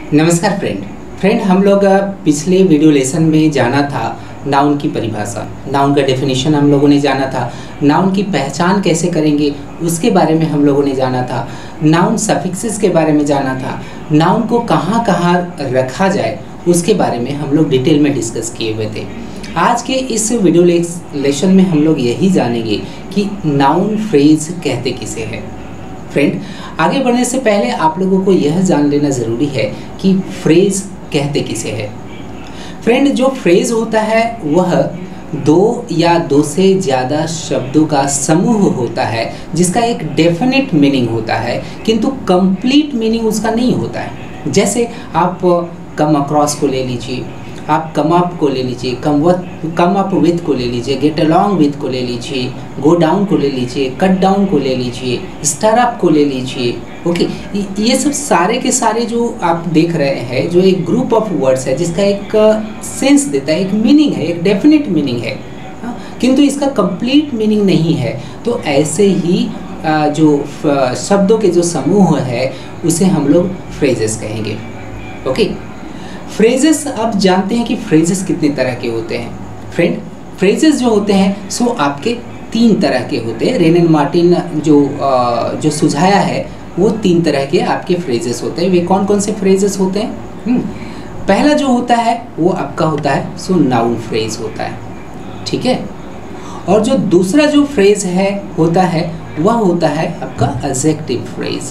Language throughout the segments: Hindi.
नमस्कार फ्रेंड हम लोग पिछले वीडियो लेसन में जाना था नाउन की परिभाषा, नाउन का डेफिनेशन हम लोगों ने जाना था, नाउन की पहचान कैसे करेंगे उसके बारे में हम लोगों ने जाना था, नाउन सफिक्सेस के बारे में जाना था, नाउन को कहाँ कहाँ रखा जाए उसके बारे में हम लोग डिटेल में डिस्कस किए हुए थे। आज के इस वीडियो लेसन में हम लोग यही जानेंगे कि नाउन फ्रेज कहते किसे हैं। फ्रेंड, आगे बढ़ने से पहले आप लोगों को यह जान लेना ज़रूरी है कि फ्रेज कहते किसे है। फ्रेंड, जो फ्रेज होता है वह दो या दो से ज़्यादा शब्दों का समूह होता है जिसका एक डेफिनेट मीनिंग होता है किंतु कंप्लीट मीनिंग उसका नहीं होता है। जैसे आप कम अक्रॉस को ले लीजिए, आप कम अप को ले लीजिए, कम अप विथ को ले लीजिए, गेट अलॉन्ग विथ को ले लीजिए, गो डाउन को ले लीजिए, कट डाउन को ले लीजिए, स्टार अप को ले लीजिए। ओके, ये सब सारे के सारे जो आप देख रहे हैं जो एक ग्रुप ऑफ वर्ड्स है जिसका एक सेंस देता है, एक मीनिंग है, एक डेफिनेट मीनिंग है, किंतु इसका कंप्लीट मीनिंग नहीं है। तो ऐसे ही जो शब्दों के जो समूह है उसे हम लोग फ्रेजेस कहेंगे। ओके, फ्रेजेस अब जानते हैं कि फ्रेजेस कितने तरह के होते हैं। फ्रेंड, फ्रेजेस जो होते हैं सो आपके तीन तरह के होते हैं। रेन एंड मार्टिन जो सुझाया है वो तीन तरह के आपके फ्रेजेस होते हैं। वे कौन कौन से फ्रेजेस होते हैं? पहला जो होता है वो आपका होता है सो नाउन फ्रेज होता है, ठीक है। और जो दूसरा जो फ्रेज है होता है वह होता है आपका एडजेक्टिव फ्रेज।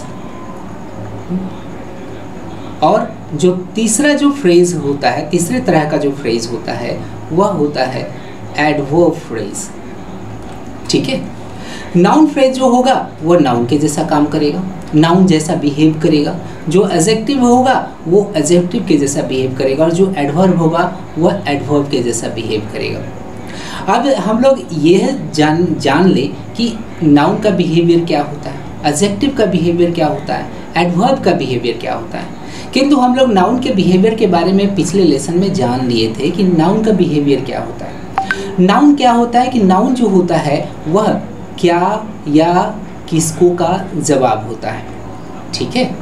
और जो तीसरा जो फ्रेज होता है, तीसरे तरह का जो फ्रेज होता है वह होता है एडवर्ब फ्रेज, ठीक है। नाउन फ्रेज जो होगा वह नाउन के जैसा काम करेगा, नाउन जैसा बिहेव करेगा। जो एडजेक्टिव होगा वो एडजेक्टिव के जैसा बिहेव करेगा और जो एडवर्ब होगा वह एडवर्ब के जैसा बिहेव करेगा। अब हम लोग यह जान ले कि नाउन का बिहेवियर क्या होता है, एडजेक्टिव का बिहेवियर क्या होता है, एडवर्ब का बिहेवियर क्या होता है। किंतु हम लोग नाउन के बिहेवियर के बारे में पिछले लेसन में जान लिए थे कि नाउन का बिहेवियर क्या होता है। नाउन क्या होता है कि नाउन जो होता है वह क्या या किसको का जवाब होता है, ठीक है,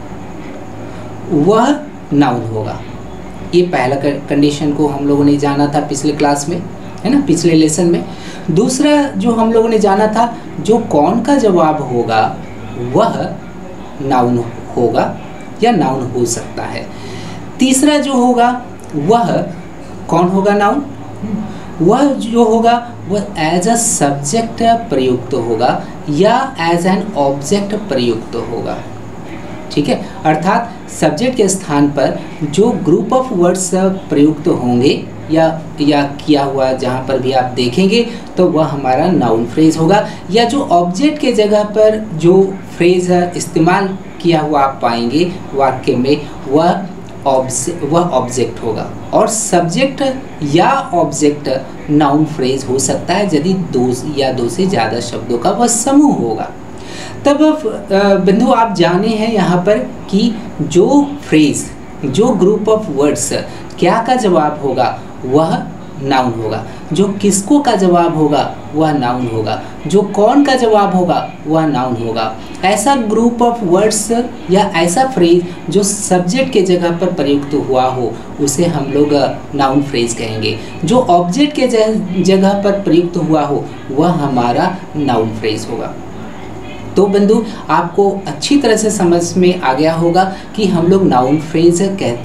वह नाउन होगा। ये पहला कंडीशन को हम लोगों ने जाना था पिछले क्लास में, है ना, पिछले लेसन में। दूसरा जो हम लोगों ने जाना था जो कौन का जवाब होगा वह नाउन होगा या नाउन हो सकता है। तीसरा जो होगा वह कौन होगा? नाउन। वह जो होगा वह एज अ सब्जेक्ट प्रयुक्त होगा या एज एन ऑब्जेक्ट प्रयुक्त होगा, ठीक है। अर्थात सब्जेक्ट के स्थान पर जो ग्रुप ऑफ वर्ड्स प्रयुक्त होंगे या किया हुआ जहाँ पर भी आप देखेंगे तो वह हमारा नाउन फ्रेज होगा, या जो ऑब्जेक्ट के जगह पर जो फ्रेज इस्तेमाल किया हुआ आप पाएंगे वाक्य में वह ऑब्जेक्ट होगा। और सब्जेक्ट या ऑब्जेक्ट नाउन फ्रेज हो सकता है यदि दो या दो से ज़्यादा शब्दों का वह समूह होगा। तब बिंदु आप जाने हैं यहाँ पर कि जो फ्रेज, जो ग्रुप ऑफ वर्ड्स क्या का जवाब होगा वह नाउन होगा, जो किसको का जवाब होगा वह नाउन होगा, जो कौन का जवाब होगा वह नाउन होगा। ऐसा ग्रुप ऑफ वर्ड्स या ऐसा फ्रेज जो सब्जेक्ट के जगह पर प्रयुक्त हुआ हो उसे हम लोग नाउन फ्रेज कहेंगे। जो ऑब्जेक्ट के जगह पर प्रयुक्त हुआ हो वह हमारा नाउन फ्रेज होगा। तो बंधु, आपको अच्छी तरह से समझ में आ गया होगा कि हम लोग नाउन फ्रेज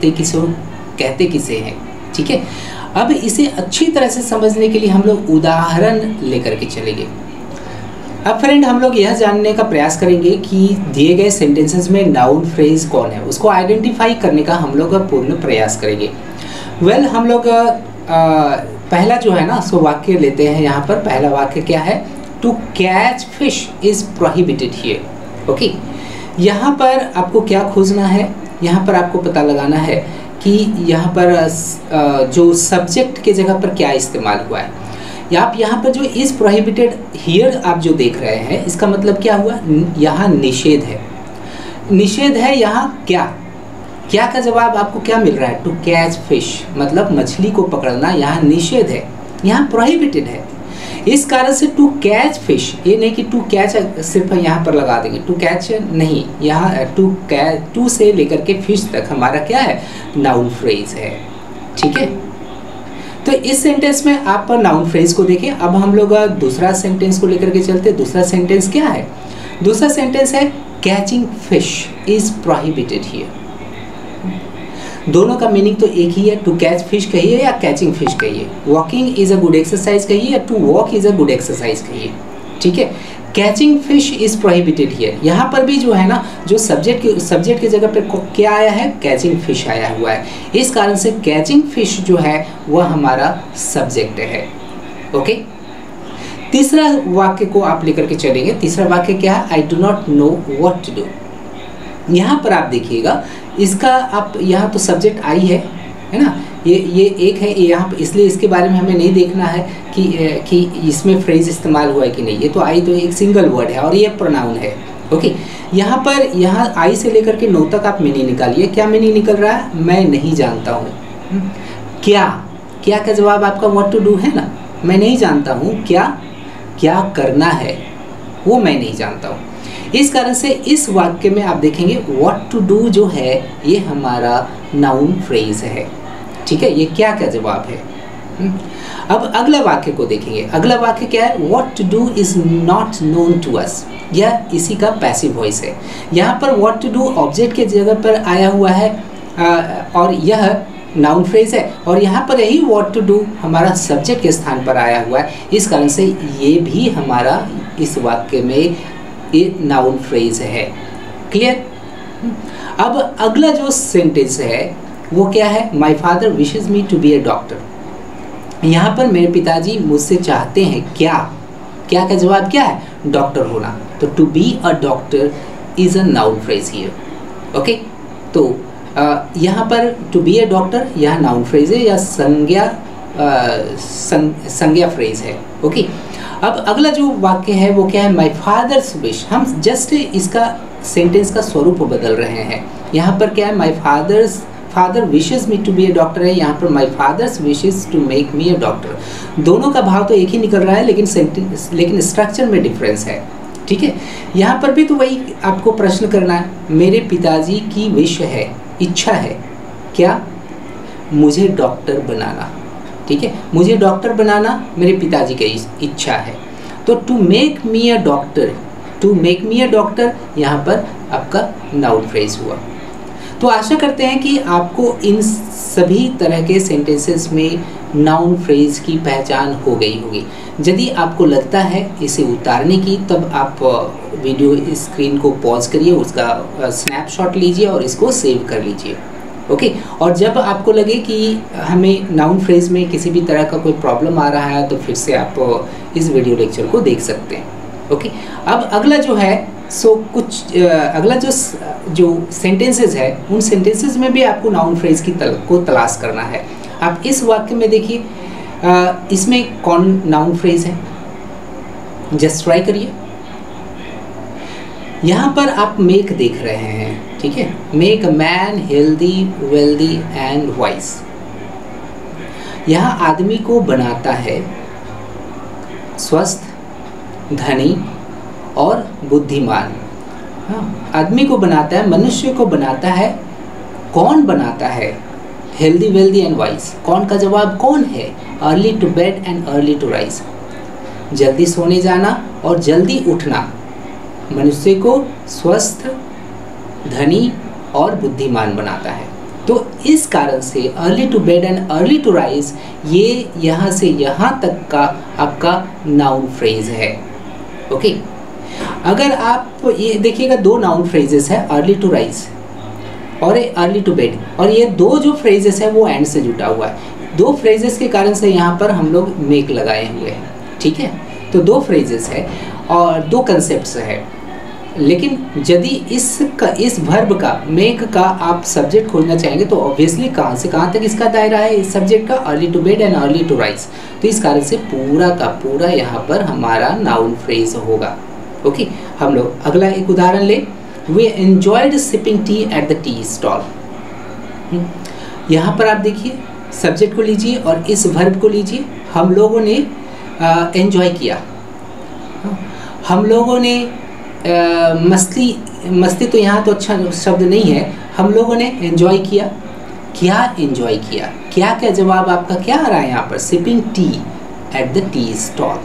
कहते किसे हैं, ठीक है। अब इसे अच्छी तरह से समझने के लिए हम लोग उदाहरण लेकर के चलेंगे। अब फ्रेंड, हम लोग यह जानने का प्रयास करेंगे कि दिए गए सेंटेंसेस में नाउन फ्रेज कौन है, उसको आइडेंटिफाई करने का हम लोग पूर्ण प्रयास करेंगे। हम लोग पहला जो है ना सो वाक्य लेते हैं। यहाँ पर पहला वाक्य क्या है? To catch fish is prohibited here. Okay, यहाँ पर आपको क्या खोजना है? यहाँ पर आपको पता लगाना है कि यहाँ पर जो सब्जेक्ट के जगह पर क्या इस्तेमाल हुआ है। आप यहाँ पर जो इज प्रोहिबिटेड हियर आप जो देख रहे हैं इसका मतलब क्या हुआ? यहाँ निषेध है, निषेध है। यहाँ क्या का जवाब आपको क्या मिल रहा है? टू कैच फिश मतलब मछली को पकड़ना, यहाँ निषेध है, यहाँ प्रोहिबिटेड है। इस कारण से टू कैच फिश, ये नहीं कि टू कैच सिर्फ यहाँ पर लगा देंगे, टू कैच नहीं, यहाँ टू से लेकर के फिश तक हमारा क्या है, नाउन फ्रेज है। ठीक है, तो इस सेंटेंस में आप नाउन फ्रेज को देखें। अब हम लोग दूसरा सेंटेंस को लेकर के चलते। दूसरा सेंटेंस क्या है? दूसरा सेंटेंस है catching fish is prohibited here. दोनों का मीनिंग तो एक ही है, टू कैच फिश कहिए या कैचिंग फिश कहिए, walking is a good exercise कहिए या to walk is a good exercise कहिए। ठीक है, catching fish is prohibited here, यहाँ पर भी जो है ना, जो सब्जेक्ट की जगह पर क्या आया है, कैचिंग फिश आया हुआ है। इस कारण से कैचिंग फिश जो है वह हमारा सब्जेक्ट है। ओके, तीसरा वाक्य को आप लेकर के चलेंगे। तीसरा वाक्य क्या है? I do not know what to do. यहाँ पर आप देखिएगा, इसका आप यहाँ तो सब्जेक्ट आई है ना, ये एक है यहाँ पर, इसलिए इसके बारे में हमें नहीं देखना है कि इसमें फ्रेज इस्तेमाल हुआ है कि नहीं। ये तो आई तो एक सिंगल वर्ड है और ये प्रोनाउन है। ओके, यहाँ पर यहाँ आई से लेकर के नो तक आप मीनिंग निकालिए। क्या मीनिंग निकल रहा है? मैं नहीं जानता हूँ। क्या का जवाब आपका व्हाट टू डू है ना, मैं नहीं जानता हूँ क्या करना है वो मैं नहीं जानता हूँ। इस कारण से इस वाक्य में आप देखेंगे व्हाट टू डू जो है ये हमारा नाउन फ्रेज है। ठीक है, ये क्या का जवाब है। अब अगला वाक्य को देखेंगे। अगला वाक्य क्या है? What to do is not known to us, यह इसी का पैसिव वॉइस है। यहाँ पर व्हाट टू डू ऑब्जेक्ट के जगह पर आया हुआ है और यह नाउन फ्रेज है, और यहाँ पर यही व्हाट टू डू हमारा सब्जेक्ट के स्थान पर आया हुआ है। इस कारण से ये भी हमारा इस वाक्य में ये नाउन फ्रेज है। क्लियर? अब अगला जो सेंटेंस है वो क्या है? My father wishes me to be a doctor. यहाँ पर मेरे पिताजी मुझसे चाहते हैं क्या का जवाब क्या है? डॉक्टर होना। तो to be a doctor is a noun phrase here. Okay, तो यहाँ पर टू बी ए डॉक्टर यह नाउन फ्रेज है या संज्ञा फ्रेज है। ओके, अब अगला जो वाक्य है वो क्या है? My father's wish. हम जस्ट इसका सेंटेंस का स्वरूप बदल रहे हैं। यहाँ पर क्या है? My father wishes me to be a doctor है, यहाँ पर my father's wishes to make me a doctor. दोनों का भाव तो एक ही निकल रहा है, लेकिन स्ट्रक्चर में डिफरेंस है। ठीक है, यहाँ पर भी तो वही आपको प्रश्न करना है। मेरे पिताजी की विश है, इच्छा है क्या? मुझे डॉक्टर बनाना। ठीक है, मुझे डॉक्टर बनाना मेरे पिताजी की इच्छा है। तो to make me a doctor यहाँ पर आपका नाउन फ्रेज हुआ। तो आशा करते हैं कि आपको इन सभी तरह के सेंटेंसेस में नाउन फ्रेज की पहचान हो गई होगी। यदि आपको लगता है इसे उतारने की, तब आप वीडियो स्क्रीन को पॉज करिए, उसका स्नैपशॉट लीजिए और इसको सेव कर लीजिए। ओके, और जब आपको लगे कि हमें नाउन फ्रेज में किसी भी तरह का कोई प्रॉब्लम आ रहा है तो फिर से आप इस वीडियो लेक्चर को देख सकते हैं। ओके, अब अगला जो है अगला जो सेंटेंसेस है, उन सेंटेंसेस में भी आपको नाउन फ्रेज को तलाश करना है। आप इस वाक्य में देखिए, इसमें कौन नाउन फ्रेज है, जस्ट ट्राई करिए। यहाँ पर आप मेक देख रहे हैं। ठीक है, make a man healthy wealthy and wise. यहाँ आदमी को बनाता है स्वस्थ, धनी और बुद्धिमान। हाँ, आदमी को बनाता है, मनुष्य को बनाता है। कौन बनाता है? Healthy wealthy and wise. कौन का जवाब कौन है? Early to bed and early to rise. जल्दी सोने जाना और जल्दी उठना मनुष्य को स्वस्थ, धनी और बुद्धिमान बनाता है। तो इस कारण से early to bed and early to rise ये यहाँ से यहाँ तक का आपका नाउन फ्रेज है। ओके, अगर आप ये देखिएगा, दो नाउन फ्रेजेस है, अर्ली टू राइज और अर्ली टू बेड, और ये दो जो फ्रेजेस है वो एंड से जुटा हुआ है। दो फ्रेजेस के कारण से यहाँ पर हम लोग मेक लगाए हुए हैं। ठीक है, तो दो फ्रेजेस है और दो कंसेप्ट्स है। लेकिन यदि इस वर्ब का, मेक का आप सब्जेक्ट खोजना चाहेंगे तो ऑब्वियसली कहाँ से कहाँ तक इसका दायरा है इस सब्जेक्ट का? Early to bed and early to rise. तो इस कारण से पूरा का पूरा यहाँ पर हमारा नाउन फ्रेज होगा। ओके, हम लोग अगला एक उदाहरण ले। We enjoyed sipping tea at the tea stall. यहाँ पर आप देखिए, सब्जेक्ट को लीजिए और इस वर्ब को लीजिए। हम लोगों ने एंजॉय किया, हम लोगों ने मस्ती तो यहाँ तो अच्छा शब्द नहीं है, हम लोगों ने एंजॉय किया। क्या एंजॉय किया, क्या क्या जवाब आपका क्या आ रहा है यहाँ पर? Sipping tea at the tea stall.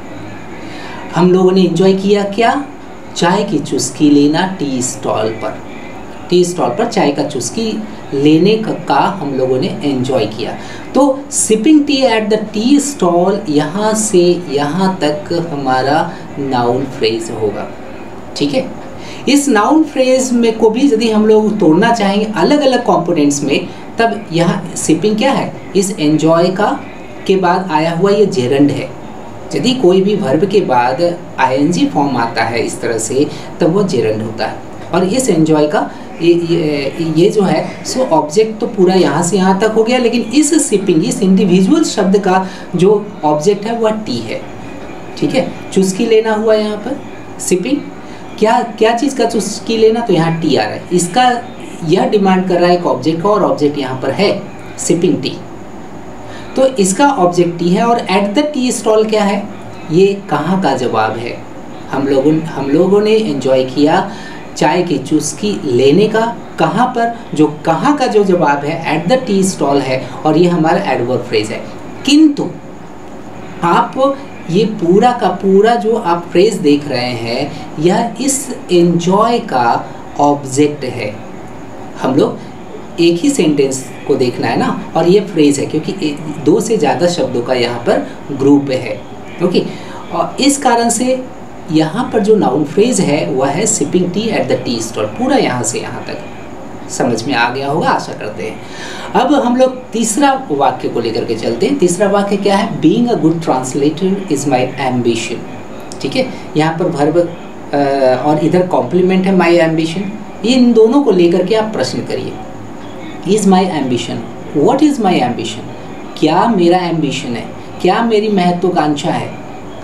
हम लोगों ने एंजॉय किया क्या? चाय की चुस्की लेना टी स्टॉल पर। टी स्टॉल पर चाय का चुस्की लेने का हम लोगों ने एंजॉय किया। तो sipping tea at the tea stall यहाँ से यहाँ तक हमारा नाउन फ्रेज होगा। ठीक है, इस नाउन फ्रेज में को भी यदि हम लोग तोड़ना चाहेंगे अलग अलग कंपोनेंट्स में, तब यहाँ सिपिंग क्या है? इस एंजॉय का के बाद आया हुआ ये जेरंड है। यदि कोई भी वर्ब के बाद आईएनजी फॉर्म आता है इस तरह से, तब वो जेरंड होता है। और इस एंजॉय का ये जो है सो ऑब्जेक्ट तो पूरा यहाँ से यहाँ तक हो गया, लेकिन इस सिपिंग, इस इंडिविजुअल शब्द का जो ऑब्जेक्ट है वह टी है। ठीक है, चुस्की लेना हुआ यहाँ पर सिपिंग, क्या चीज़ का चुस्की लेना, तो यहाँ टी आ रहा है। इसका यह डिमांड कर रहा है एक ऑब्जेक्ट का, और ऑब्जेक्ट यहाँ पर है सिपिंग टी, तो इसका ऑब्जेक्ट टी है। और एट द टी स्टॉल क्या है? ये कहाँ का जवाब है? हम लोगों ने एंजॉय किया चाय की चुस्की लेने का, कहाँ पर? जो कहाँ का जो जवाब है एट द टी स्टॉल है, और ये हमारा एडवर्ब फ्रेज है। किंतु आप ये पूरा का पूरा जो आप फ्रेज देख रहे हैं, यह इस एंजॉय का ऑब्जेक्ट है। हम लोग एक ही सेंटेंस को देखना है ना, और ये फ्रेज है क्योंकि दो से ज़्यादा शब्दों का यहाँ पर ग्रुप है। ओके, और इस कारण से यहाँ पर जो नाउन फ्रेज है वह है sipping tea at the tea stall. पूरा यहाँ से यहाँ तक समझ में आ गया होगा, आशा करते हैं। अब हम लोग तीसरा वाक्य को लेकर के चलते हैं। तीसरा वाक्य क्या है? Being a good translator is my ambition. ठीक है, यहाँ पर वर्ब और इधर कॉम्प्लीमेंट है माई एम्बिशन। इन दोनों को लेकर के आप प्रश्न करिए। Is my ambition, what is my ambition? क्या मेरा एम्बिशन है, क्या मेरी महत्वाकांक्षा है?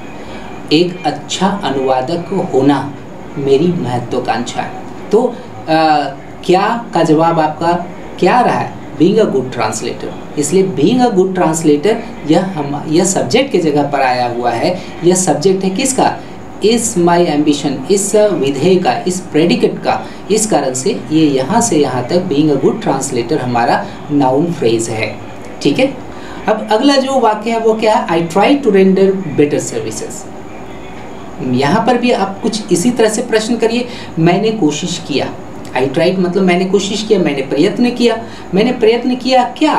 एक अच्छा अनुवादक होना मेरी महत्वाकांक्षा है। तो क्या का जवाब आपका क्या रहा है? Being a good translator. इसलिए बीइंग अ गुड ट्रांसलेटर यह सब्जेक्ट की जगह पर आया हुआ है। यह सब्जेक्ट है किसका? इस माई एम्बिशन, इस विधेय का, इस प्रेडिकेट का। इस कारण से ये यहाँ से यहाँ तक बीइंग अ गुड ट्रांसलेटर हमारा नाउन फ्रेज है। ठीक है, अब अगला जो वाक्य है वो क्या है? I try to render better services. यहाँ पर भी आप कुछ इसी तरह से प्रश्न करिए। मैंने कोशिश किया, आई ट्राइड मतलब मैंने कोशिश किया, मैंने प्रयत्न किया। मैंने प्रयत्न किया क्या?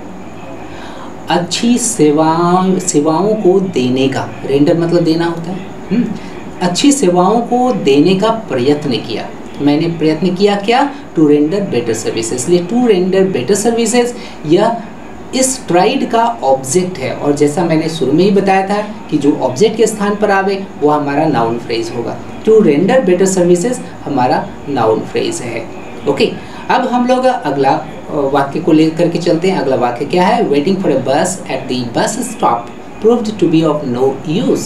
अच्छी सेवाओं को देने का। रेंडर मतलब देना होता है। अच्छी सेवाओं को देने का प्रयत्न किया। मैंने प्रयत्न किया क्या? To render better services. इसलिए टू रेंडर बेटर सर्विसेज यह इस ट्राइड का ऑब्जेक्ट है। और जैसा मैंने शुरू में ही बताया था कि जो ऑब्जेक्ट के स्थान पर आवे वो हमारा नाउन फ्रेज होगा। टू रेंडर बेटर सर्विसेज हमारा नाउन फ्रेज है। ओके, अब हम लोग अगला वाक्य को लेकर के चलते हैं। अगला वाक्य क्या है? Waiting for a bus at the bus stop proved to be of no use.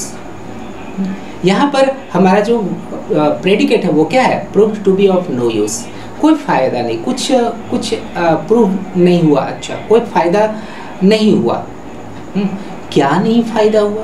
यहाँ पर हमारा जो प्रेडिकेट है वो क्या है? Proved to be of no use. कोई फ़ायदा नहीं, कुछ प्रूव नहीं हुआ, अच्छा कोई फ़ायदा नहीं हुआ। क्या नहीं फ़ायदा हुआ?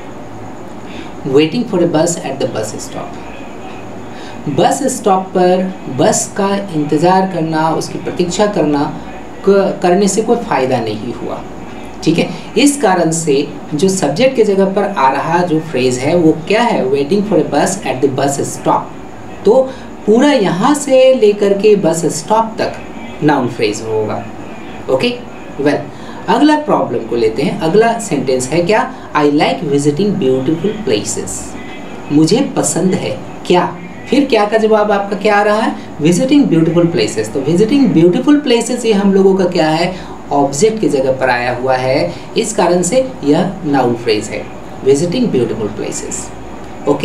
Waiting for a bus at the bus stop. Bus stop पर बस का इंतज़ार करना, उसकी प्रतीक्षा करने से कोई फ़ायदा नहीं हुआ। ठीक है, इस कारण से जो सब्जेक्ट के जगह पर आ रहा जो फ्रेज है वो क्या है? Waiting for a bus at the bus stop. तो पूरा यहाँ से लेकर के बस स्टॉप तक नाउन फ्रेज होगा। ओके, वेल अगला प्रॉब्लम को लेते हैं। अगला सेंटेंस है क्या? I like visiting beautiful places. मुझे पसंद है क्या? फिर क्या का जवाब आपका क्या आ रहा है? Visiting beautiful places. तो विजिटिंग ब्यूटीफुल प्लेसेस ये हम लोगों का क्या है? ऑब्जेक्ट की जगह पर आया हुआ है। इस कारण से यह नाउन फ्रेज है, विजिटिंग ब्यूटीफुल प्लेसेस। ओके,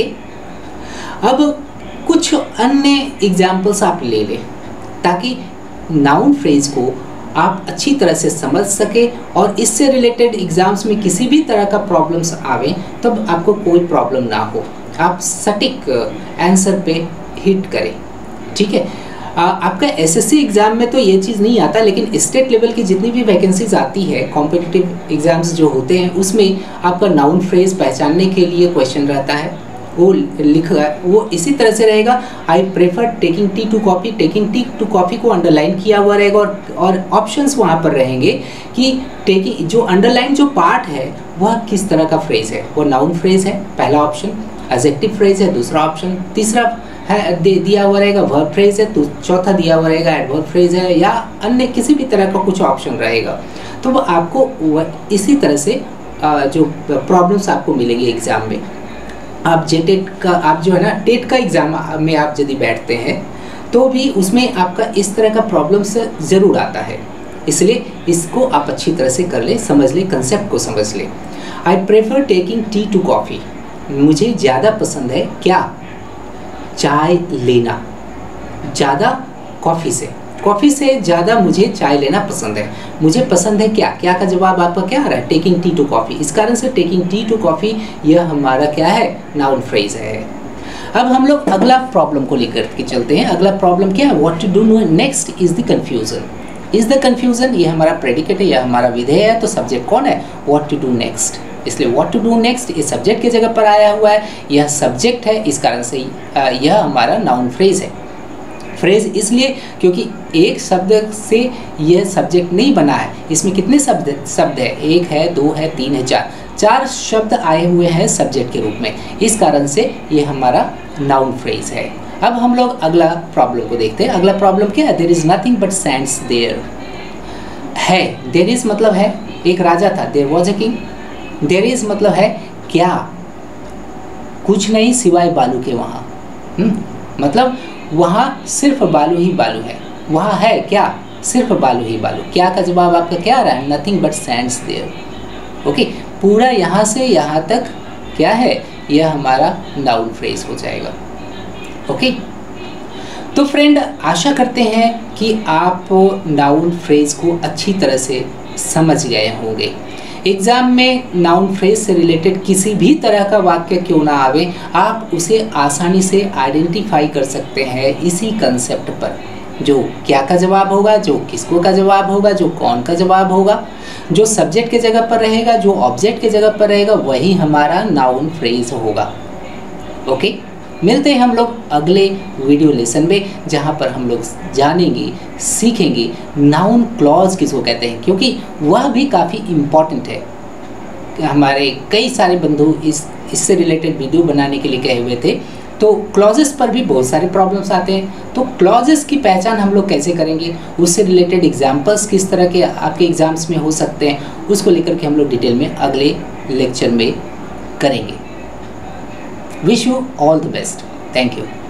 अब कुछ अन्य एग्जाम्पल्स आप ले लें ताकि नाउन फ्रेज को आप अच्छी तरह से समझ सके और इससे रिलेटेड एग्जाम्स में किसी भी तरह का प्रॉब्लम्स आवे तब आपको कोई प्रॉब्लम ना हो, आप सटीक आंसर पे हिट करें। ठीक है, आपका एसएससी एग्ज़ाम में तो ये चीज़ नहीं आता, लेकिन स्टेट लेवल की जितनी भी वैकेंसीज आती है कॉम्पिटिटिव एग्ज़ाम्स जो होते हैं उसमें आपका नाउन फ्रेज पहचानने के लिए क्वेश्चन रहता है, वो लिखा वो इसी तरह से रहेगा। I prefer taking tea to coffee, taking tea to coffee को अंडरलाइन किया हुआ रहेगा और ऑप्शंस वहाँ पर रहेंगे कि टेकिंग जो अंडरलाइन जो पार्ट है वह किस तरह का फ्रेज है, वो नाउन फ्रेज है पहला ऑप्शन, एडजेक्टिव फ्रेज है दूसरा ऑप्शन, तीसरा है दिया हुआ रहेगा वर्ब फ्रेज है, तो चौथा दिया हुआ रहेगा एडवर्ब फ्रेज है, या अन्य किसी भी तरह का कुछ ऑप्शन रहेगा। तो वो आपको इसी तरह से जो प्रॉब्लम्स आपको मिलेंगे एग्ज़ाम में। आप जेटेट का आप जो है ना टेट का एग्ज़ाम में आप यदि बैठते हैं तो भी उसमें आपका इस तरह का प्रॉब्लम्स ज़रूर आता है, इसलिए इसको आप अच्छी तरह से कर ले, समझ ले, कंसेप्ट को समझ ले। I prefer taking tea to coffee, मुझे ज़्यादा पसंद है क्या, चाय लेना, ज़्यादा कॉफ़ी से ज़्यादा मुझे चाय लेना पसंद है। मुझे पसंद है क्या, क्या का जवाब आपका क्या आ रहा है, टेकिंग टी टू कॉफ़ी। इस कारण से टेकिंग टी टू कॉफ़ी यह हमारा क्या है, नाउन फ्रेज है। अब हम लोग अगला प्रॉब्लम को लेकर के चलते हैं। अगला प्रॉब्लम क्या है, what to do next is the confusion. Is the confusion ये हमारा प्रेडिकेट है, यह हमारा विधेय है, तो सब्जेक्ट कौन है, व्हाट टू डू नेक्स्ट। इसलिए व्हाट टू डू नेक्स्ट इस सब्जेक्ट की जगह पर आया हुआ है, यह सब्जेक्ट है, इस कारण से यह हमारा नाउन फ्रेज है। फ्रेज इसलिए क्योंकि एक शब्द से यह सब्जेक्ट नहीं बना है, इसमें कितने शब्द है, एक है, दो है, तीन है, चार शब्द आए हुए हैं सब्जेक्ट के रूप में, इस कारण से ये हमारा नाउन फ्रेज है। अब हम लोग अगला प्रॉब्लम को देखते हैं। अगला प्रॉब्लम क्या है, there is nothing but sands there है। देयर इज मतलब है एक राजा था, there was a king. There is मतलब है क्या, कुछ नहीं सिवाय बालू के वहाँ, मतलब वहाँ सिर्फ बालू ही बालू है, वहाँ है क्या, सिर्फ बालू ही बालू। क्या का जवाब आपका क्या आ रहा है, nothing but sands there. Okay, पूरा यहाँ से यहाँ तक क्या है, यह हमारा नाउन फ्रेज हो जाएगा। ओके, तो फ्रेंड आशा करते हैं कि आप नाउन फ्रेज को अच्छी तरह से समझ गए होंगे। एग्ज़ाम में नाउन फ्रेज से रिलेटेड किसी भी तरह का वाक्य क्यों ना आवे, आप उसे आसानी से आइडेंटिफाई कर सकते हैं इसी कंसेप्ट पर, जो क्या का जवाब होगा, जो किसको का जवाब होगा, जो कौन का जवाब होगा, जो सब्जेक्ट के जगह पर रहेगा, जो ऑब्जेक्ट के जगह पर रहेगा, वही हमारा नाउन फ्रेज होगा। ओके, मिलते हैं हम लोग अगले वीडियो लेसन में, जहाँ पर हम लोग जानेंगे, सीखेंगे नाउन क्लॉज किसको कहते हैं, क्योंकि वह भी काफ़ी इम्पॉर्टेंट है। हमारे कई सारे बंधु इससे रिलेटेड वीडियो बनाने के लिए कहे हुए थे, तो क्लॉजेस पर भी बहुत सारे प्रॉब्लम्स आते हैं। तो क्लॉजेस की पहचान हम लोग कैसे करेंगे, उससे रिलेटेड एग्जाम्पल्स किस तरह के आपके एग्जाम्स में हो सकते हैं, उसको लेकर के हम लोग डिटेल में अगले लेक्चर में करेंगे। Wish you all the best. Thank you.